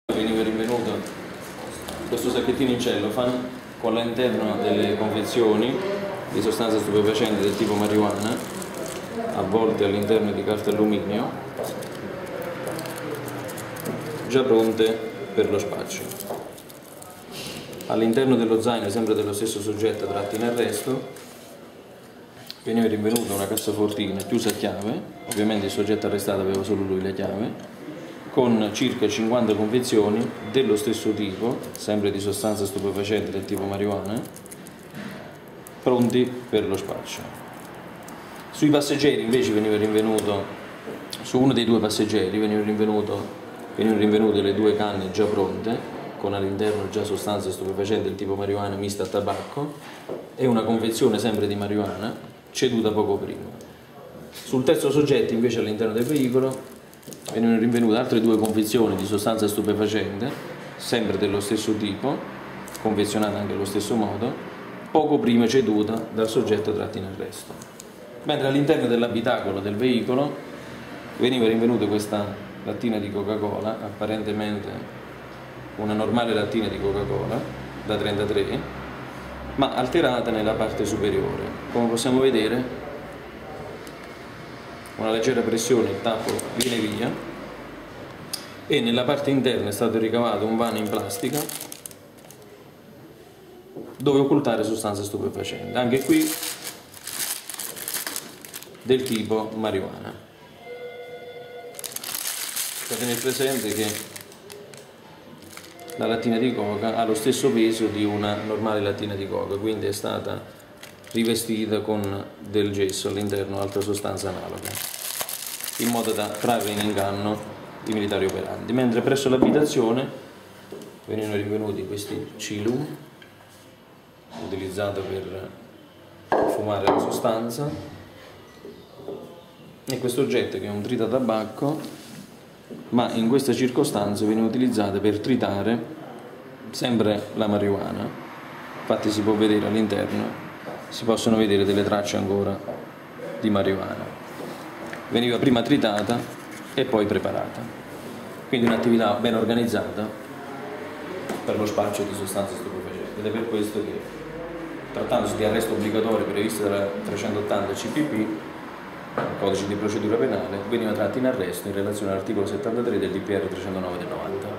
Veniva rinvenuto questo sacchettino in cellophane con all'interno delle confezioni di sostanze stupefacenti del tipo marijuana avvolte all'interno di carta alluminio già pronte per lo spaccio. All'interno dello zaino, sempre dello stesso soggetto tratto in arresto, veniva rinvenuta una cassafortina chiusa a chiave, ovviamente il soggetto arrestato aveva solo lui la chiave, con circa 50 confezioni dello stesso tipo, sempre di sostanze stupefacenti del tipo marijuana, pronti per lo spaccio. Sui passeggeri invece veniva rinvenuto, su uno dei due passeggeri venivano rinvenute le due canne già pronte, con all'interno già sostanze stupefacenti del tipo marijuana mista a tabacco, e una confezione sempre di marijuana ceduta poco prima. Sul terzo soggetto invece all'interno del veicolo venivano rinvenute altre due confezioni di sostanza stupefacente, sempre dello stesso tipo, confezionata anche allo stesso modo, poco prima ceduta dal soggetto tratto in arresto. Mentre all'interno dell'abitacolo del veicolo veniva rinvenuta questa lattina di Coca-Cola, apparentemente una normale lattina di Coca-Cola da 33, ma alterata nella parte superiore. Come possiamo vedere, una leggera pressione, il tappo viene via e nella parte interna è stato ricavato un vano in plastica dove occultare sostanze stupefacenti, anche qui del tipo marijuana. Da tenere presente che la lattina di coca ha lo stesso peso di una normale lattina di coca, quindi è stata rivestita con del gesso all'interno, altra sostanza analoga, in modo da trarre in inganno i militari operanti. Mentre presso l'abitazione venivano rinvenuti questi cilum, utilizzato per fumare la sostanza, e questo oggetto che è un tritatabacco, ma in questa circostanza viene utilizzata per tritare sempre la marijuana. Infatti si può vedere all'interno, si possono vedere delle tracce ancora di marijuana. Veniva prima tritata e poi preparata, quindi un'attività ben organizzata per lo spaccio di sostanze stupefacenti, ed è per questo che, trattandosi di arresto obbligatorio previsto dalla 380 CPP, il codice di procedura penale, veniva tratto in arresto in relazione all'articolo 73 del DPR 309 del 90.